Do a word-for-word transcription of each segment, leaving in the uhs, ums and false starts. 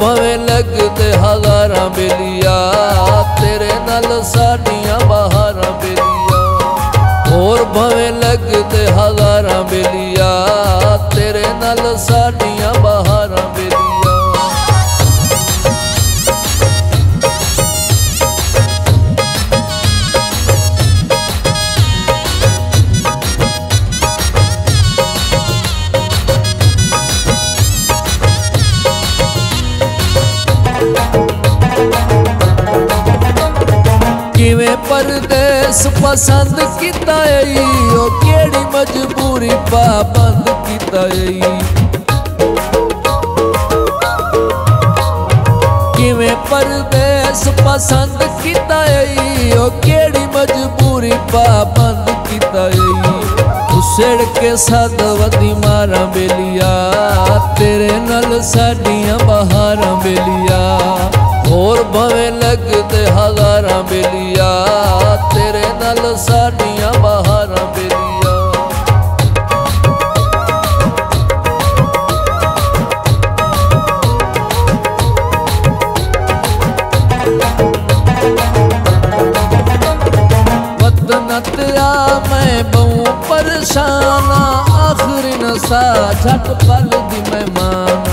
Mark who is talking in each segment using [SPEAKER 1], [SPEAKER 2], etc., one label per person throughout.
[SPEAKER 1] भवे लगदे हज़ारां बेलिया तेरे नाल साडियां बहारां बेलिया। और भवे लगदे हज़ारां बेलिया तेरे नाल साडियां बहारां बेलिया। किवें परदेस पसंद कीता ऐ ओ केड़ी मजबूरी पाबंद कीता ऐ। किवें परदेस पसंद कीता ऐ ओ केड़ी मजबूरी पाबंद कीता ऐ। उसेड़ के सद वदी मारां बेलिया तेरे नाल साडियां बहारां बेलिया। और भवे लगदे हज़ारां बेलिया तेरे नाल साडियां बहारां बेलिया। वतन तेरा मैं बहु परेशाना आखिरी नसा झट पल दी मेहमान।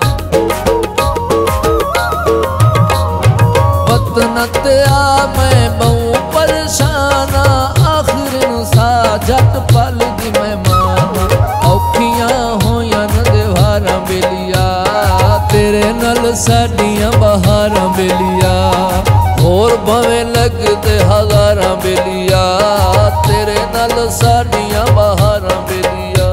[SPEAKER 1] वतन तेरा मैं बहु परेशाना आखिर सा झट पल दी मेहमान। औखियां होयां न देवारां बेलिया तेरे नाल साडियां बहारां बेलिया। और भवे लगदे हज़ारां बेलिया तेरे नाल साडियां बहारां बेलिया।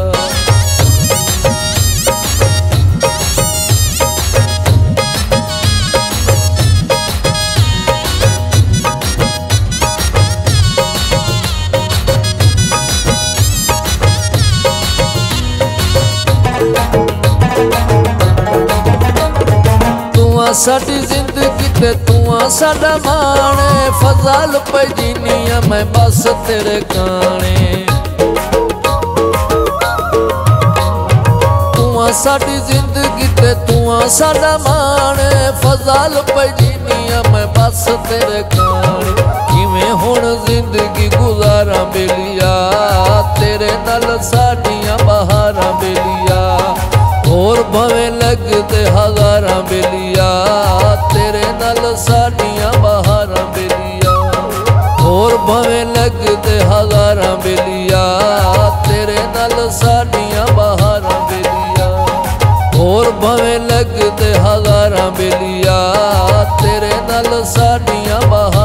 [SPEAKER 1] साडी जिंदगी ते तुआ साडा माणे फजाल पे जीनिया मैं बस तेरे गाने। तुआ साडी जिंदगी ते तुआ साडा माणे फजाल पे जीनिया मैं बस तेरे गाने। किवें हुण जिंदगी गुजारां बेलिया तेरे नाल साडियां बहारां बेलिया। और भवे लगदे हज़ारां बेलिया तेरे नाल साडियां बहारां बेलिया। और भवे लगदे हज़ारां बेलिया तेरे नाल साडियां बहारां बेलिया। और भवे लगदे हज़ारां बेलिया तेरे नाल साडियां बहारां